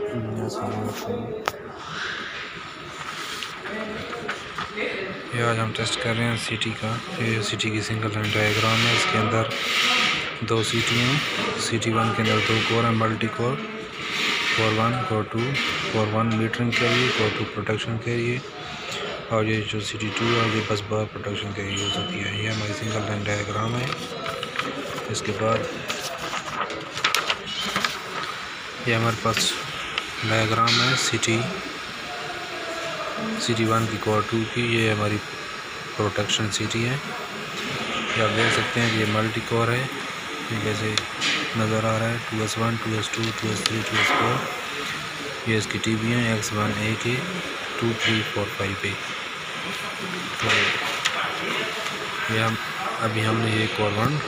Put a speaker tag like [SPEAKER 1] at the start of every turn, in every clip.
[SPEAKER 1] ये आज हम टेस्ट कर रहे हैं सिटी का। ये सिटी की सिंगल लाइन डायग्राम है। इसके अंदर 2 सिटी हैं। सिटी 1 के अंदर 2 कोर हैं, multi core, core 1, core 2, core 1 metering के लिए, कोर 2 प्रोटेक्शन के लिए, और ये जो सिटी 2 है ये बस बार प्रोटेक्शन के लिए यूज़ होती है। ये हमारी सिंगल लाइन डायग्राम है। इसके बाद ये हमारे पास डायग्राम है सिटी 1 की, कोर 2 की। ये हमारी प्रोटेक्शन सिटी है। ये आप देख सकते हैं कि ये मल्टी कोर है, जैसे नज़र आ रहा है। 2S1, 2S2, 2S3, 2S4। ये इसकी टीवी हैं X1A के 2, 3, 4, 5A। तो ये हमने ये कोर 1,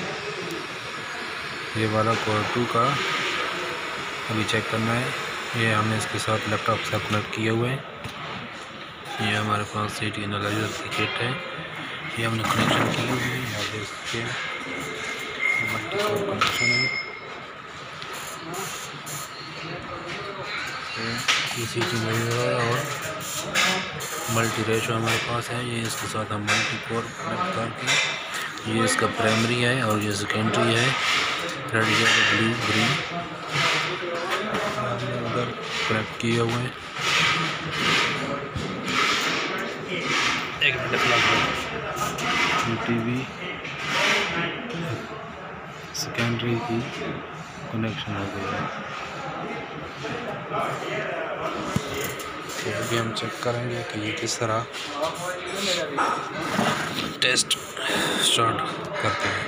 [SPEAKER 1] ये वाला कोर 2 का अभी चेक करना है। ये हमने इसके साथ लैपटॉप से कनेक्ट किए हुए हैं। ये हमारे पास सिटी एनालाइजर की किट है। ये हमने कनेक्शन की हुई है। आप देख सकते हैं मल्टी कोर कनेक्शन है। ये सिटी मेजर और मल्टी रेशो हमारे पास है। ये इसके साथ हम मल्टी कोर कनेक्ट करके, ये इसका प्राइमरी है और ये सेकेंडरी है। रेड, येलो, ब्लू, ग्रीन उधर कनेक्ट किए हुए हैं। एक मिनट टीवी सेकेंडरी की कनेक्शन हो गई है। तो अभी हम चेक करेंगे कि ये किस तरह टेस्ट स्टार्ट करते हैं।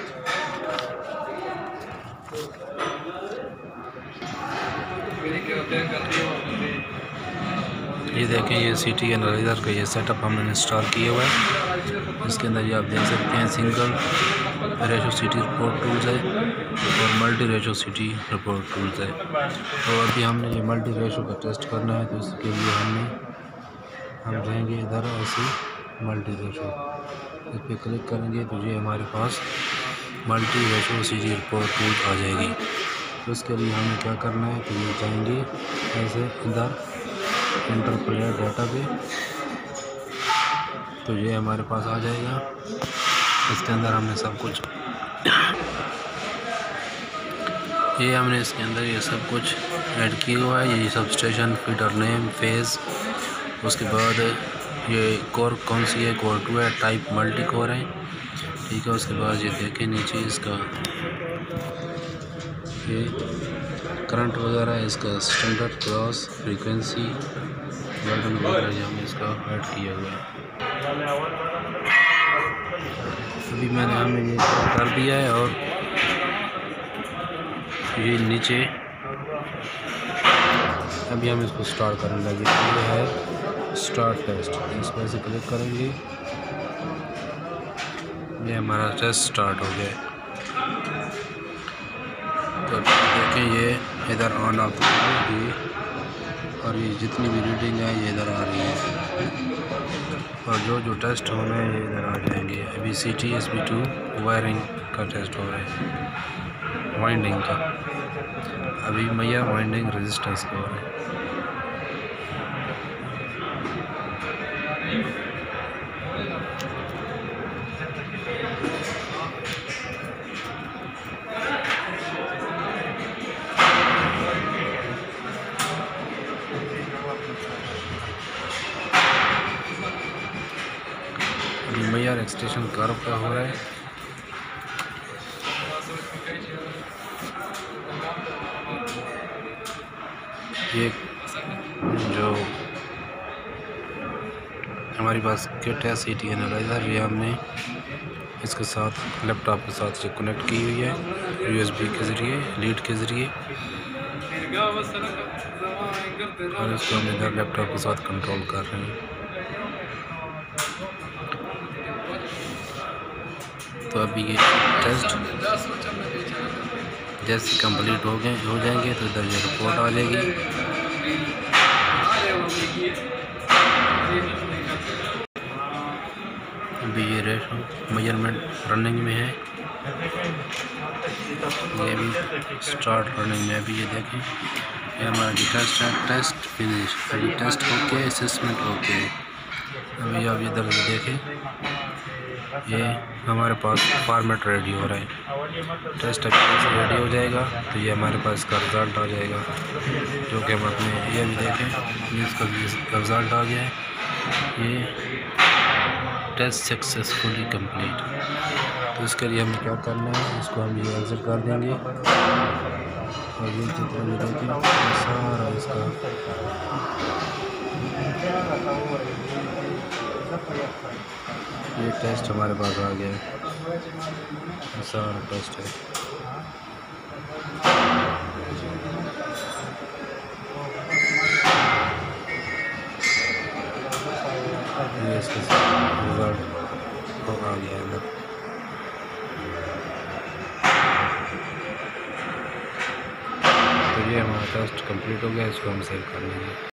[SPEAKER 1] ये देखें, ये सिटी एनालाइजर का ये सेटअप हमने इंस्टॉल किया हुआ है। इसके अंदर ये आप देख सकते हैं single ratio CT report tools है और multi ratio CT report tools है। तो अभी हमने ये मल्टी रेशो का टेस्ट करना है, तो इसके लिए हम रहेंगे इधर ऐसे मल्टी रेशो, इस पर क्लिक करेंगे तो ये हमारे पास multi ratio CT report tool आ जाएगी। तो इसके लिए हमें क्या करना है कि ये जाएंगे ऐसे इधर इंटर प्लेयर डाटा पे, तो ये हमारे पास आ जाएगा। इसके अंदर हमने सब कुछ हमने इसके अंदर ये सब कुछ ऐड किया हुआ है। ये sub station, feeder name, phase, उसके बाद ये कोर कौन सी है, कोर 2 है, टाइप मल्टी कोर है, ठीक है। उसके बाद ये देखें नीचे इसका ये करंट वगैरह है, इसका स्टैंडर्ड, क्रॉस, फ्रीक्वेंसी, वर्जन वगैरह ये हमने इसका ऐड किया हुआ है। अभी हमने ये कर दिया है और ये नीचे अभी हम इसको स्टार्ट करने लगे। ये है स्टार्ट टेस्ट, इस पर से क्लिक करेंगे, ये हमारा टेस्ट स्टार्ट हो गया। तो देखें ये इधर ऑन ऑफ ये, और ये जितनी भी रीडिंग है ये इधर आ रही है, और जो टेस्ट होना है ये इधर आ जाएंगे। अभी सिटी SB2 वायरिंग का टेस्ट हो रहा है, वाइंडिंग का। अभी मैया वाइंडिंग रेजिस्टेंस का हो रहा है। अभी मैया एक्सटेंशन कर्व का हो रहा है। ये जो हमारी पास किट है सिटी एनालाइजर, ये हमने इसके साथ लैपटॉप के साथ कनेक्ट की हुई है USB के ज़रिए, लीड के ज़रिए, और इसको हम इधर लैपटॉप के साथ कंट्रोल कर रहे हैं। तो अभी ये टेस्ट जैसे कंप्लीट हो जाएंगे तो इधर ये रिपोर्ट आ जाएगी। अभी ये रेशो मेजरमेंट रनिंग में है, ये भी स्टार्ट रनिंग में। अभी ये देखें ये हमारा जो टेस्ट है, टेस्ट फिनिश। अभी टेस्ट ओके, असेसमेंट ओके। अभी आप इधर देखें, ये हमारे पास फॉर्मेट रेडी हो रहा है। टेस्ट एप्लीकेशन रेडी हो जाएगा तो ये हमारे पास इसका रिज़ल्ट आ जाएगा, जो कि हम अपने ये भी देखें, इसका रिज़ल्ट आ गया है। ये टेस्ट सक्सेसफुली कंप्लीट। तो इसके लिए हमें क्या करना है, इसको हम ये एग्जिट कर देंगे और ये जितना भी देखें सारा इसका ये टेस्ट हमारे पास आ गया है, सारा टेस्ट है। ये इसका रिज़ल्ट आ गया है। तो ये हमारा टेस्ट कंप्लीट हो गया, इसको हम सेव कर लेंगे।